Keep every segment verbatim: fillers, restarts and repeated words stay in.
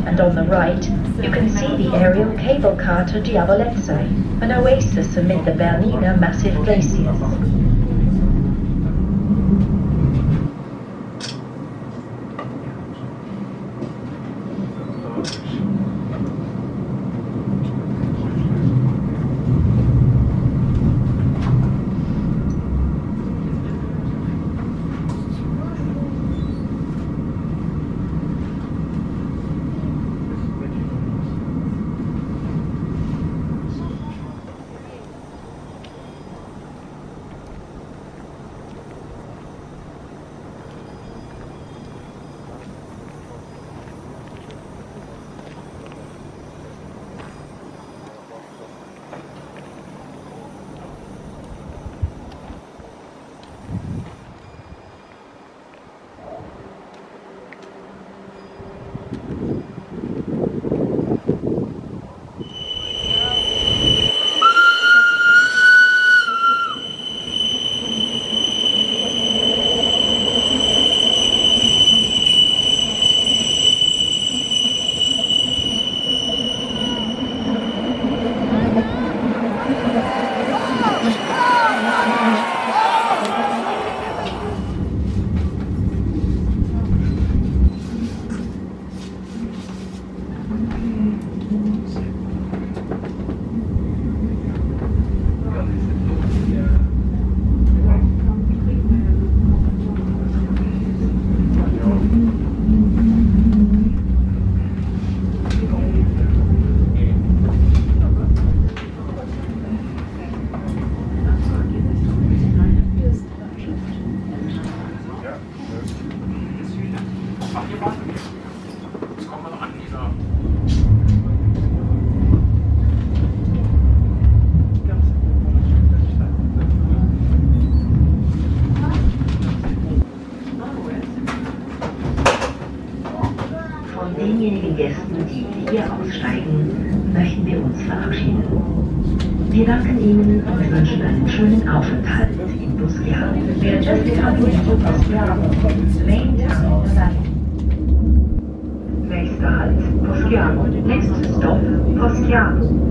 and on the right you can see the aerial cable car to Diavolezza, an oasis amid the Bernina massive glaciers. Wir danken Ihnen und wünschen einen schönen Aufenthalt in Poschiano. We are just coming to Poschiano, main town of Italy. Nächster Halt, Poschiano. Next stop, Poschiano.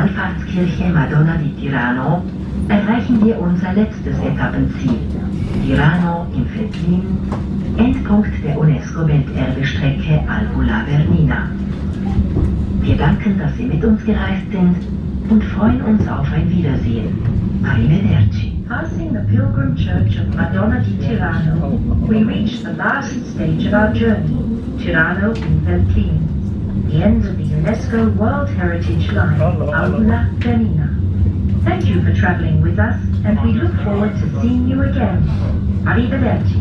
Wallfahrtskirche Madonna di Tirano erreichen wir unser letztes Etappenziel, Tirano im Veltlin, Endpunkt der UNESCO-Welterbestrecke Albula Bernina. Wir danken, dass Sie mit uns gereist sind und freuen uns auf ein Wiedersehen. Arrivederci. Passing the pilgrim church of Madonna di Tirano, we reach the last stage of our journey, Tirano in Veltlin, the end of the UNESCO World Heritage Line, Albula Bernina. Thank you for traveling with us, and we look forward to seeing you again. Arrivederci.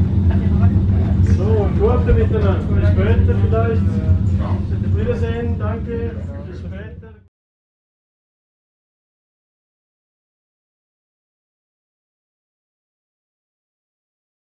So, gute miteinander. Bis später vielleicht. Wiedersehen, danke.